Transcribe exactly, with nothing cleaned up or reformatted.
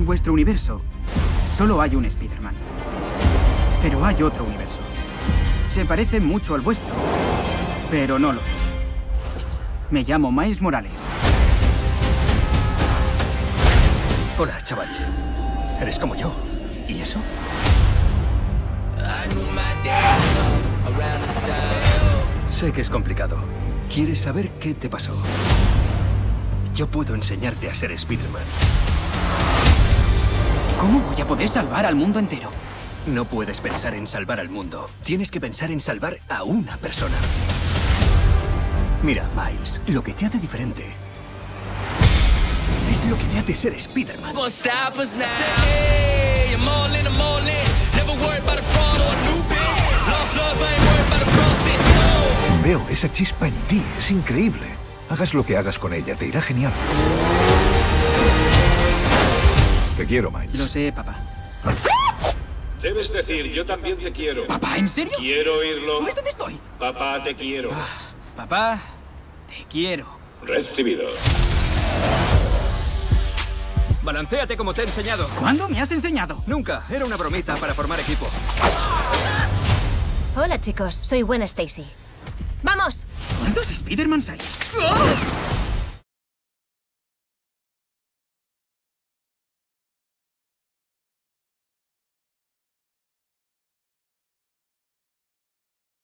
En vuestro universo, solo hay un Spider-Man. Pero hay otro universo. Se parece mucho al vuestro, pero no lo es. Me llamo Miles Morales. Hola, chaval. Eres como yo. ¿Y eso? Sé que es complicado. ¿Quieres saber qué te pasó? Yo puedo enseñarte a ser Spider-Man. ¿Cómo voy a poder salvar al mundo entero? No puedes pensar en salvar al mundo. Tienes que pensar en salvar a una persona. Mira, Miles, lo que te hace diferente es lo que te hace ser Spider-Man. Veo esa chispa en ti, es increíble. Hagas lo que hagas con ella, te irá genial. Te quiero, Miles. Lo sé, papá. Debes decir, yo también te quiero. ¿Papá, en serio? Quiero oírlo. ¿Ves dónde estoy? Papá, te quiero. Ah, papá, te quiero. Recibido. Balanceate como te he enseñado. ¿Cuándo me has enseñado? Nunca. Era una bromita para formar equipo. Hola, chicos. Soy Gwen Stacy. ¡Vamos! ¿Cuántos Spider-Man hay?